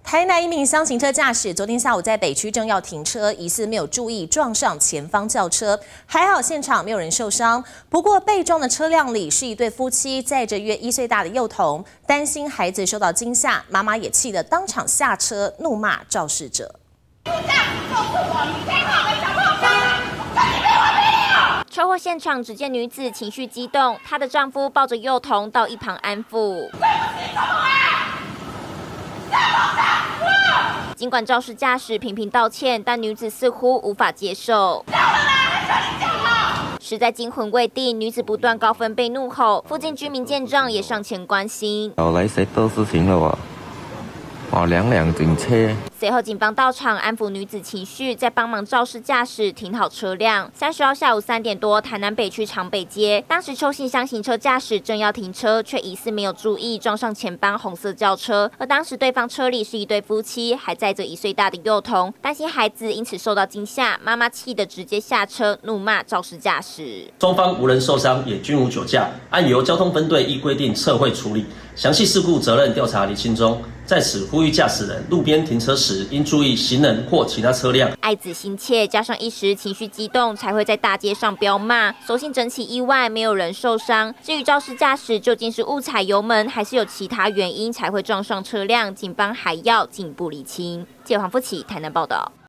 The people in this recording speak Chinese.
台南一名厢型车驾驶昨天下午在北区正要停车，疑似没有注意撞上前方轿车，还好现场没有人受伤。不过被撞的车辆里是一对夫妻，载着约1岁大的幼童，担心孩子受到惊吓，妈妈也气得当场下车怒骂肇事者。 车祸现场，只见女子情绪激动，她的丈夫抱着幼童到一旁安抚。尽管肇事驾驶频频道歉，但女子似乎无法接受。实在惊魂未定，女子不断高分贝怒吼，附近居民见状也上前关心。 我来谁做事情了我两辆警车。 随后，警方到场安抚女子情绪，再帮忙肇事驾驶停好车辆。30号下午3点多，台南北区长北街，当时邱姓厢型车驾驶正要停车，却疑似没有注意撞上前方红色轿车。而当时对方车里是一对夫妻，还载着1岁大的幼童，担心孩子因此受到惊吓，妈妈气得直接下车怒骂肇事驾驶。 双方无人受伤，也均无酒驾，案由交通分队依规定测绘处理，详细事故责任调查厘清中。在此呼吁驾驶人路边停车时，应注意行人或其他车辆。 爱子心切，加上一时情绪激动，才会在大街上飙骂。所幸整起意外没有人受伤。至于肇事驾驶究竟是误踩油门，还是有其他原因才会撞上车辆，警方还要进一步厘清。记者黄富琪台南报道。